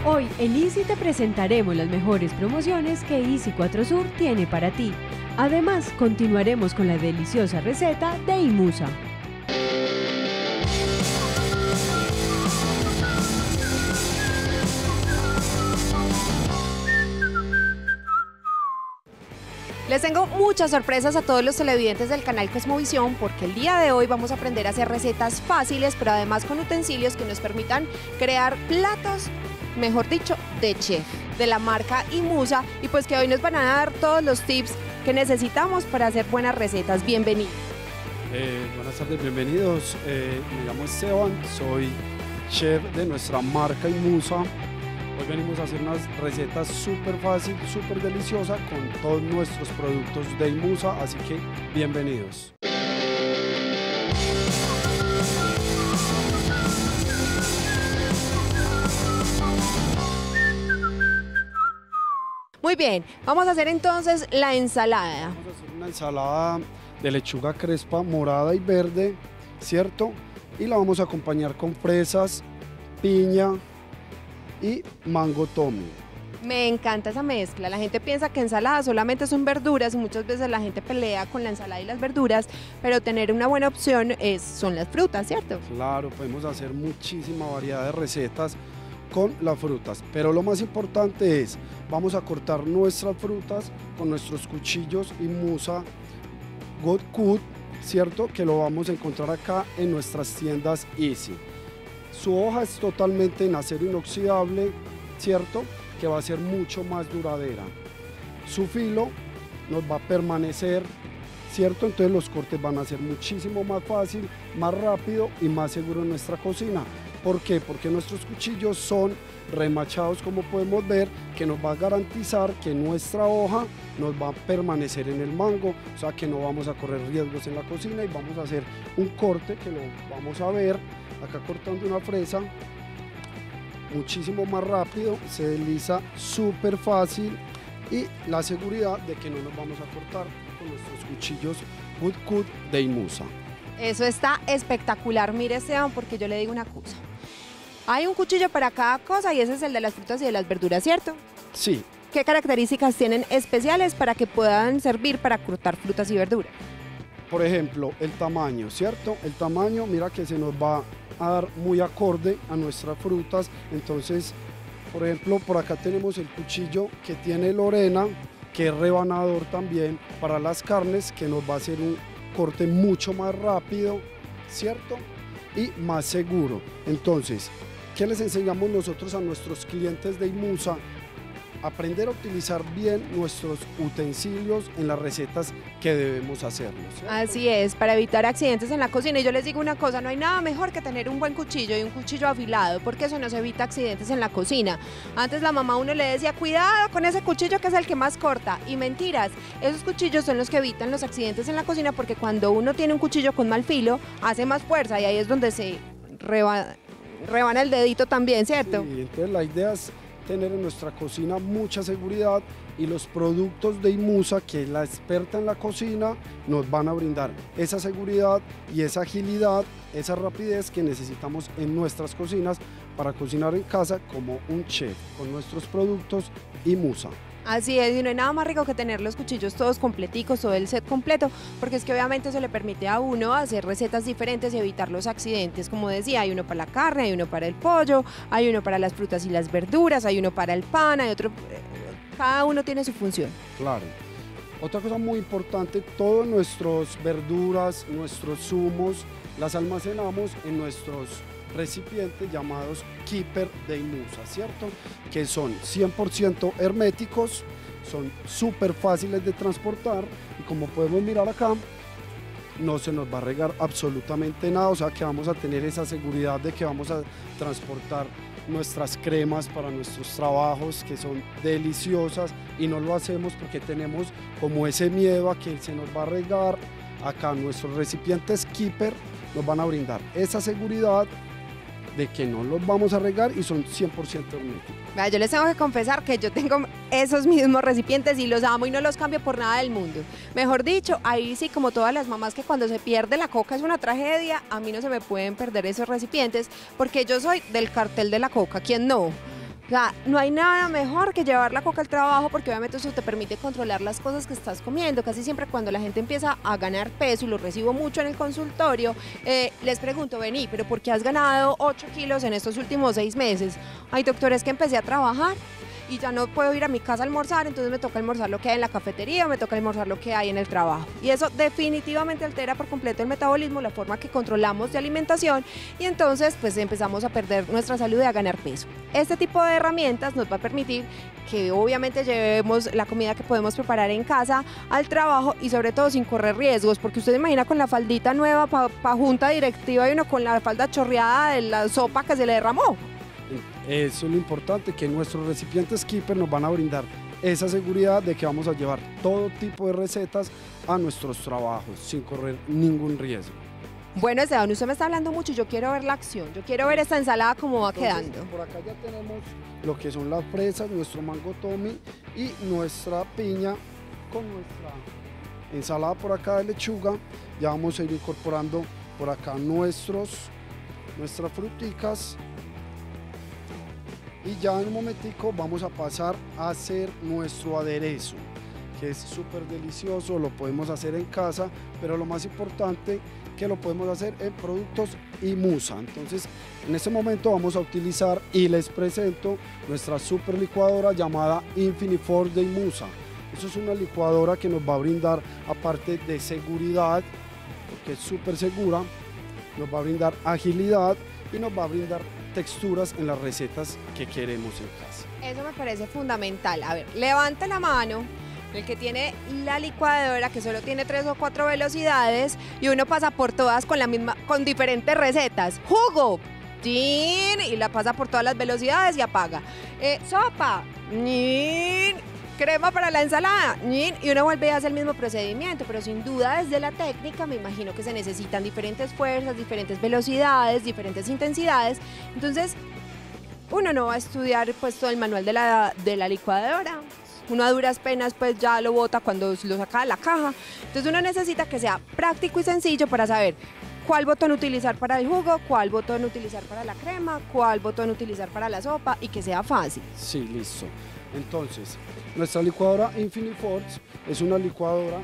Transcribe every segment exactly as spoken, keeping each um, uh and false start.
Hoy en Easy te presentaremos las mejores promociones que Easy cuatro Sur tiene para ti. Además, continuaremos con la deliciosa receta de Imusa. Les tengo muchas sorpresas a todos los televidentes del canal Cosmovisión porque el día de hoy vamos a aprender a hacer recetas fáciles, pero además con utensilios que nos permitan crear platos, mejor dicho, de chef, de la marca Imusa, y pues que hoy nos van a dar todos los tips que necesitamos para hacer buenas recetas. Bienvenidos. Eh, buenas tardes, bienvenidos. Eh, me llamo Esteban, soy chef de nuestra marca Imusa. Hoy venimos a hacer unas recetas súper fácil, súper deliciosa con todos nuestros productos de Imusa, así que bienvenidos. Muy bien, vamos a hacer entonces la ensalada. Vamos a hacer una ensalada de lechuga crespa morada y verde, ¿cierto? Y la vamos a acompañar con fresas, piña y mango tommy. Me encanta esa mezcla. La gente piensa que ensalada solamente son verduras y muchas veces la gente pelea con la ensalada y las verduras, pero tener una buena opción es, son las frutas, ¿cierto? Claro, podemos hacer muchísima variedad de recetas con las frutas, pero lo más importante es, vamos a cortar nuestras frutas con nuestros cuchillos Imusa Good Cut, ¿cierto? Que lo vamos a encontrar acá en nuestras tiendas Easy. Su hoja es totalmente en acero inoxidable, ¿cierto? Que va a ser mucho más duradera. Su filo nos va a permanecer, ¿cierto? Entonces los cortes van a ser muchísimo más fácil, más rápido y más seguro en nuestra cocina. ¿Por qué? Porque nuestros cuchillos son remachados, como podemos ver, que nos va a garantizar que nuestra hoja nos va a permanecer en el mango, o sea que no vamos a correr riesgos en la cocina y vamos a hacer un corte que lo vamos a ver acá cortando una fresa muchísimo más rápido, se desliza súper fácil y la seguridad de que no nos vamos a cortar con nuestros cuchillos Good Cut de Imusa. Eso está espectacular. Mire, Esteban, porque yo le digo una cosa. Hay un cuchillo para cada cosa y ese es el de las frutas y de las verduras, ¿cierto? Sí. ¿Qué características tienen especiales para que puedan servir para cortar frutas y verduras? Por ejemplo, el tamaño, ¿cierto? El tamaño, mira que se nos va a dar muy acorde a nuestras frutas. Entonces, por ejemplo, por acá tenemos el cuchillo que tiene Lorena, que es rebanador también para las carnes, que nos va a hacer un corte mucho más rápido, ¿cierto? Y más seguro. Entonces, ¿qué les enseñamos nosotros a nuestros clientes de Imusa? Aprender a utilizar bien nuestros utensilios en las recetas que debemos hacerlos, ¿cierto? Así es, para evitar accidentes en la cocina. Y yo les digo una cosa, no hay nada mejor que tener un buen cuchillo y un cuchillo afilado, porque eso nos evita accidentes en la cocina. Antes la mamá a uno le decía, cuidado con ese cuchillo que es el que más corta. Y mentiras, esos cuchillos son los que evitan los accidentes en la cocina, porque cuando uno tiene un cuchillo con mal filo, hace más fuerza y ahí es donde se rebana, rebana el dedito también, ¿cierto? Sí, entonces la idea es tener en nuestra cocina mucha seguridad y los productos de Imusa, que es la experta en la cocina, nos van a brindar esa seguridad y esa agilidad, esa rapidez que necesitamos en nuestras cocinas para cocinar en casa como un chef con nuestros productos Imusa. Así es, y no hay nada más rico que tener los cuchillos todos completicos, todo el set completo, porque es que obviamente eso le permite a uno hacer recetas diferentes y evitar los accidentes. Como decía, hay uno para la carne, hay uno para el pollo, hay uno para las frutas y las verduras, hay uno para el pan, hay otro, cada uno tiene su función. Claro. Otra cosa muy importante, todas nuestras verduras, nuestros zumos, las almacenamos en nuestros recipientes llamados Keeper de Imusa, ¿cierto? Que son cien por ciento herméticos, son súper fáciles de transportar y como podemos mirar acá, no se nos va a regar absolutamente nada, o sea que vamos a tener esa seguridad de que vamos a transportar nuestras cremas para nuestros trabajos, que son deliciosas, y no lo hacemos porque tenemos como ese miedo a que se nos va a regar. Acá nuestros recipientes Keeper nos van a brindar esa seguridad de que no los vamos a regar y son cien por ciento herméticos. Vea, yo les tengo que confesar que yo tengo esos mismos recipientes y los amo y no los cambio por nada del mundo. Mejor dicho, ahí sí, como todas las mamás, que cuando se pierde la coca es una tragedia, a mí no se me pueden perder esos recipientes porque yo soy del cartel de la coca, ¿quién no? sea, no hay nada mejor que llevar la coca al trabajo porque obviamente eso te permite controlar las cosas que estás comiendo. Casi siempre cuando la gente empieza a ganar peso, y lo recibo mucho en el consultorio, eh, les pregunto, vení, pero ¿por qué has ganado ocho kilos en estos últimos seis meses? Ay, doctor, es que empecé a trabajar y ya no puedo ir a mi casa a almorzar, entonces me toca almorzar lo que hay en la cafetería, me toca almorzar lo que hay en el trabajo. Y eso definitivamente altera por completo el metabolismo, la forma que controlamos de alimentación, y entonces pues empezamos a perder nuestra salud y a ganar peso. Este tipo de herramientas nos va a permitir que obviamente llevemos la comida que podemos preparar en casa al trabajo y sobre todo sin correr riesgos, porque usted imagina con la faldita nueva para pa junta directiva y uno con la falda chorreada de la sopa que se le derramó. Eso es lo importante, que nuestros recipientes Keeper nos van a brindar esa seguridad de que vamos a llevar todo tipo de recetas a nuestros trabajos sin correr ningún riesgo. Bueno, Esteban, usted me está hablando mucho y yo quiero ver la acción, yo quiero ver esta ensalada cómo va Entonces, quedando. Por acá ya tenemos lo que son las fresas, nuestro mango tommy y nuestra piña con nuestra ensalada por acá de lechuga. Ya vamos a ir incorporando por acá nuestros, nuestras fruticas. Y ya en un momentico vamos a pasar a hacer nuestro aderezo, que es súper delicioso, lo podemos hacer en casa, pero lo más importante que lo podemos hacer en productos IMUSA. Entonces en este momento vamos a utilizar y les presento nuestra super licuadora llamada Infinifort de IMUSA. Eso es una licuadora que nos va a brindar, aparte de seguridad, porque es súper segura, nos va a brindar agilidad y nos va a brindar texturas en las recetas que queremos en casa. Eso me parece fundamental. A ver, levante la mano el que tiene la licuadora que solo tiene tres o cuatro velocidades y uno pasa por todas con la misma, con diferentes recetas. Jugo, ¡tin! Y la pasa por todas las velocidades y apaga. Eh, sopa, ¡nin! Crema para la ensalada, ¡nin! Y uno vuelve a hacer el mismo procedimiento, pero sin duda desde la técnica me imagino que se necesitan diferentes fuerzas, diferentes velocidades, diferentes intensidades. Entonces uno no va a estudiar pues todo el manual de la, de la licuadora, uno a duras penas pues ya lo bota cuando lo saca de la caja. Entonces uno necesita que sea práctico y sencillo para saber cuál botón utilizar para el jugo, cuál botón utilizar para la crema, cuál botón utilizar para la sopa y que sea fácil. Sí, listo. Entonces, nuestra licuadora Infinifort es una licuadora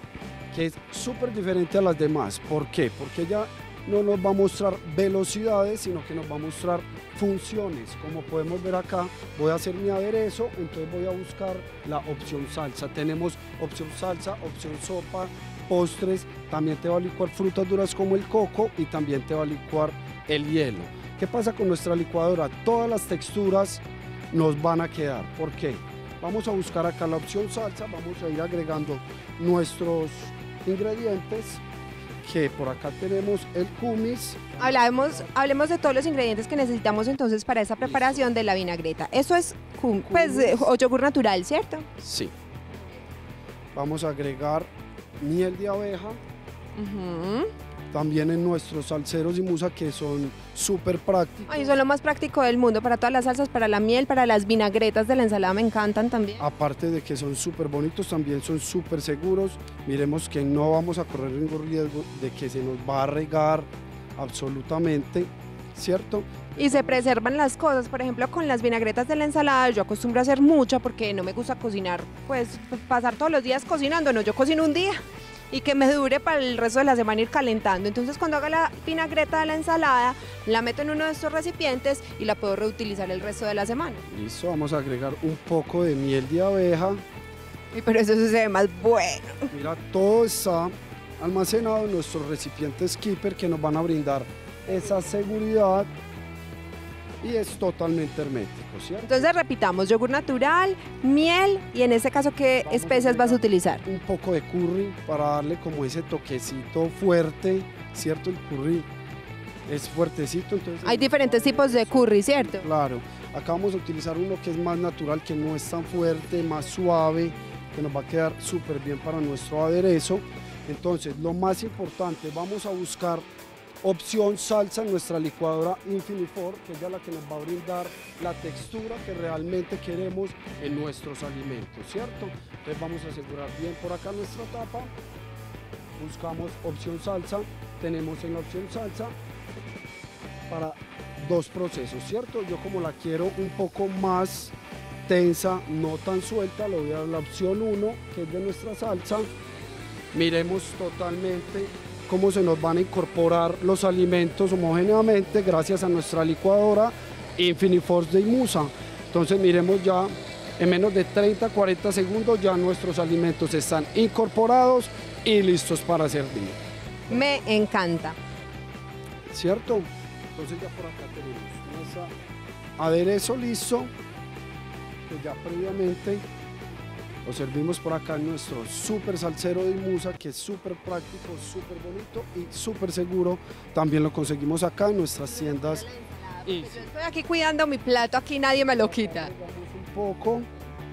que es súper diferente a las demás. ¿Por qué? Porque ella no nos va a mostrar velocidades, sino que nos va a mostrar funciones. Como podemos ver acá, voy a hacer mi aderezo, entonces voy a buscar la opción salsa. Tenemos opción salsa, opción sopa, postres, también te va a licuar frutas duras como el coco y también te va a licuar el hielo. ¿Qué pasa con nuestra licuadora? Todas las texturas nos van a quedar. ¿Por qué? Vamos a buscar acá la opción salsa, vamos a ir agregando nuestros ingredientes, que por acá tenemos el kumis. Hablemos, hablemos de todos los ingredientes que necesitamos entonces para esta preparación de la vinagreta. Eso es cum, pues, eh, o yogur natural, ¿cierto? Sí. Vamos a agregar miel de abeja. Uh-huh. También en nuestros salseros IMUSA, que son súper prácticos. Ay, son lo más práctico del mundo para todas las salsas, para la miel, para las vinagretas de la ensalada, me encantan también. Aparte de que son súper bonitos, también son súper seguros. Miremos que no vamos a correr ningún riesgo de que se nos va a regar absolutamente, ¿cierto? Y se preservan las cosas, por ejemplo con las vinagretas de la ensalada yo acostumbro a hacer mucha porque no me gusta cocinar, pues pasar todos los días cocinando, no, yo cocino un día y que me dure para el resto de la semana ir calentando. Entonces cuando haga la vinagreta de la ensalada, la meto en uno de estos recipientes y la puedo reutilizar el resto de la semana. Listo, vamos a agregar un poco de miel de abeja. Y pero eso se ve más bueno. Mira, todo está almacenado en nuestros recipientes Keeper que nos van a brindar esa seguridad y es totalmente hermético, ¿cierto? Entonces repitamos, yogur natural, miel y en este caso, ¿qué Vamos especias a vas a utilizar? Un poco de curry para darle como ese toquecito fuerte, ¿cierto? El curry es fuertecito, entonces... Hay diferentes tipos de curry, ¿cierto? Claro, acá vamos a utilizar uno que es más natural, que no es tan fuerte, más suave, que nos va a quedar súper bien para nuestro aderezo. Entonces, lo más importante, vamos a buscar opción salsa en nuestra licuadora Infinifort, que es la que nos va a brindar la textura que realmente queremos en nuestros alimentos, ¿cierto? Entonces vamos a asegurar bien por acá nuestra tapa, buscamos opción salsa, tenemos en la opción salsa para dos procesos, ¿cierto? Yo como la quiero un poco más tensa, no tan suelta, le voy a dar la opción uno, que es de nuestra salsa. Miremos totalmente cómo se nos van a incorporar los alimentos homogéneamente gracias a nuestra licuadora Infiniforce de Imusa. Entonces miremos ya, en menos de treinta a cuarenta segundos ya nuestros alimentos están incorporados y listos para servir. Me encanta. ¿Cierto? Entonces ya por acá tenemos nuestro aderezo listo, que ya previamente lo servimos por acá en nuestro súper salsero de Imusa, que es súper práctico, súper bonito y súper seguro. También lo conseguimos acá en nuestras tiendas. Y yo estoy aquí cuidando mi plato, aquí nadie me lo quita. Un poco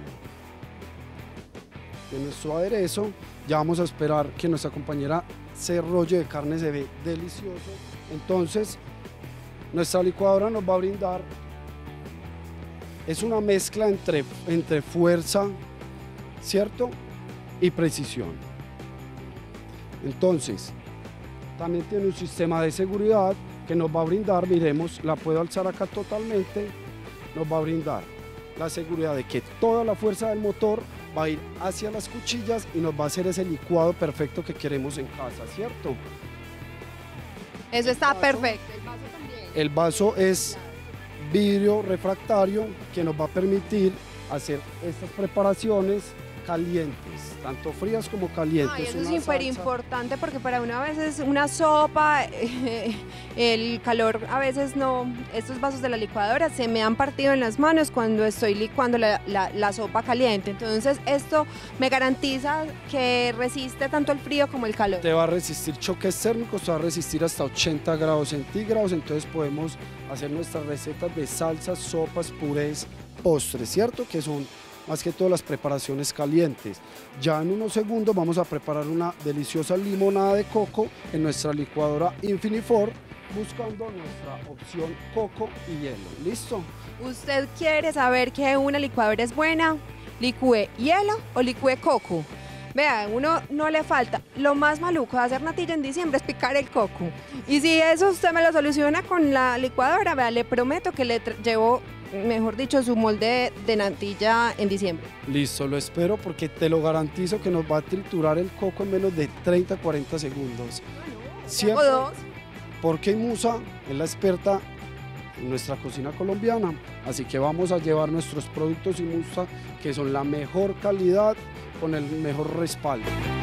de nuestro aderezo. Ya vamos a esperar que nuestra compañera se rollo de carne, se ve delicioso. Entonces nuestra licuadora nos va a brindar, es una mezcla entre, entre fuerza, ¿cierto? Y precisión. Entonces también tiene un sistema de seguridad que nos va a brindar, miremos, la puedo alzar acá totalmente, nos va a brindar la seguridad de que toda la fuerza del motor va a ir hacia las cuchillas y nos va a hacer ese licuado perfecto que queremos en casa, ¿cierto? Eso está vaso, perfecto. El vaso también. El vaso es vidrio refractario que nos va a permitir hacer estas preparaciones calientes, tanto frías como calientes. Ay, eso es Una súper salsa- importante porque para una vez es una sopa, eh, el calor a veces no, estos vasos de la licuadora se me han partido en las manos cuando estoy licuando la, la- la sopa caliente. Entonces esto me garantiza que resiste tanto el frío como el calor. Te va a resistir choques térmicos, te va a resistir hasta ochenta grados centígrados, entonces podemos hacer nuestras recetas de salsas, sopas, purés, postres, ¿cierto? Que son más que todo las preparaciones calientes. Ya en unos segundos vamos a preparar una deliciosa limonada de coco en nuestra licuadora Infinifor, buscando nuestra opción coco y hielo. ¿Listo? ¿Usted quiere saber que una licuadora es buena? ¿Licúe hielo o licúe coco? Vea, uno no le falta. Lo más maluco de hacer natilla en diciembre es picar el coco. Y si eso usted me lo soluciona con la licuadora, vea, le prometo que le tra- llevo, mejor dicho, su molde de natilla en diciembre. Listo, lo espero porque te lo garantizo que nos va a triturar el coco en menos de treinta a cuarenta segundos. O Siempre, dos. porque Imusa es la experta en nuestra cocina colombiana, así que vamos a llevar nuestros productos Imusa que son la mejor calidad con el mejor respaldo.